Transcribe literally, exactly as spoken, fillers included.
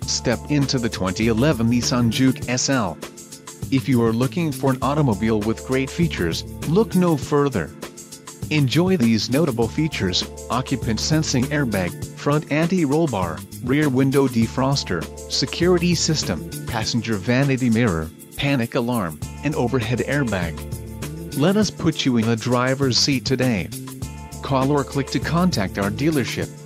Step into the twenty eleven Nissan Juke S L. If you are looking for an automobile with great features, look no further. Enjoy these notable features: occupant sensing airbag, front anti-roll bar, rear window defroster, security system, passenger vanity mirror, panic alarm, and overhead airbag. Let us put you in the driver's seat today. Call or click to contact our dealership.